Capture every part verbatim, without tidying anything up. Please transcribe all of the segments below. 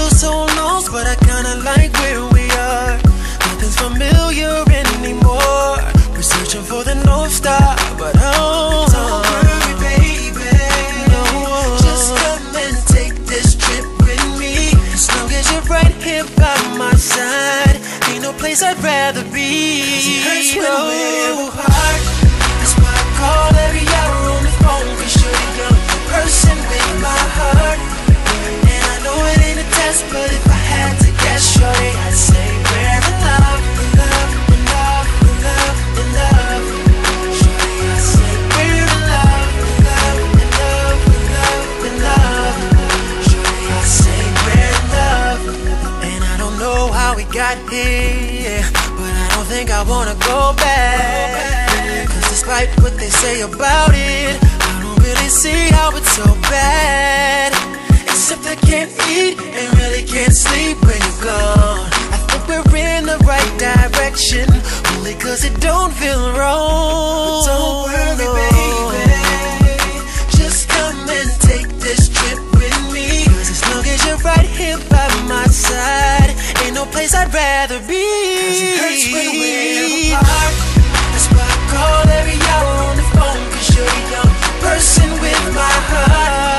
feel so lost, but I kinda like where we are. Nothing's familiar anymore. We're searching for the North Star, but oh, don't worry, baby. No, just come and take this trip with me. As long as you're right here by my side, ain't no place I'd rather be. 'Cause it hurts when oh. we're apart. That's why I call every hour on the phone. 'Cause you're the young person with my heart. And I know it ain't a test, but if I had to guess, shorty, I'd say we're in love, in love, in love, in love, in love. Shorty, I'd say we're in love, in love, in love, in love, in love. Shorty, I'd say we're in love. And I don't know how we got here, but I don't think I wanna go back. 'Cause despite what they say about it, I don't really see how it's so bad. Except I can't eat and really can't sleep when you're gone. I think we're in the right direction, only 'cause it don't feel wrong. But don't worry, baby, just come and take this trip with me. 'Cause as long as you're right here by my side, ain't no place I'd rather be. 'Cause it hurts when we're apart. That's why I call every hour on the phone. 'Cause you're the young person with my heart.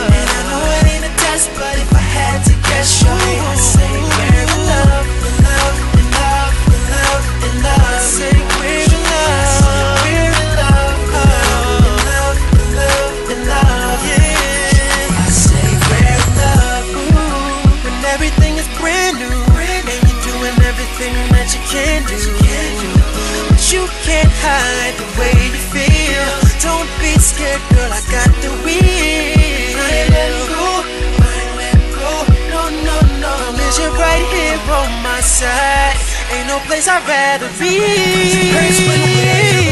But if I had to guess, shorty, I'd say we're in love, in love, in love, in love, in love. I'd say we're in love, we're in love, in love, in love, in love, yeah. I'd say we're in love, ooh, when everything is brand new, and you're doing everything that you can do, but you can't hide the way you feel. Don't be scared, girl, I got the wheel. You're right here on my side, ain't no place I'd rather be.